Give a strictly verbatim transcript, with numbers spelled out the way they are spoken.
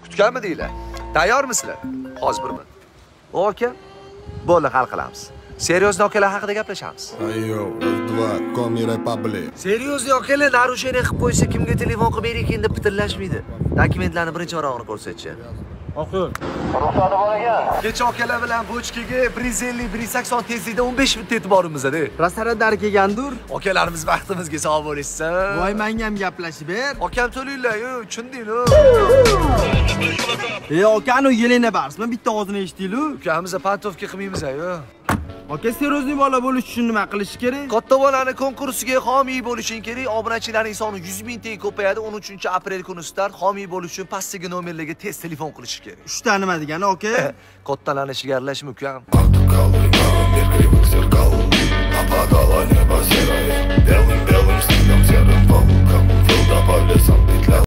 Kutganmidinglar? Tayyormisizlar? Hozirmi? Oka. Bo'ldi, hal qilamiz. Серьезно okalar haqida gaplashamiz. Ayo, раз, два, коми репабли. Серьезно okalar narushение qilib qo'ysa kimga telefon qilib bering deb pitirlashmaydi. Dokumentlarni birinchi varog'ini ko'rsatchi. Oqul. Ruxsati bor ekan. Kecha okalar bilan bochkaga bir yuz ellik bir yuz sakson tezlikda o'n besh minut yetib borimizda. Rasaradar kelgandir. Okalarimiz vaqtimizga sog' bo'lishsin. Voy, menga ham gaplashib ber. Okam to'linglar-yu, tushundingmi? Ey, okani Yelena barsmi? Bitta og'zini eshitdinglu. Ukamizga pantovka qilmaymiz-ku. Aka, serozli bola bo'lish uchun nima qilish kerak? Katta bolani konkursiga homiy bo'lishing kerak. Obunachilarning soni yuz mingtaga ko'payadi. o'n uchinchi aprel kuni start. Homiy bo'lish uchun pastdagi nomerlarga tez telefon qilish kerak. Uchta nima degani, aka? Kattalarni ishiga aralashma, ukam. Опадало небо серое, белым-белым снегом серым волком, был до полесом петля.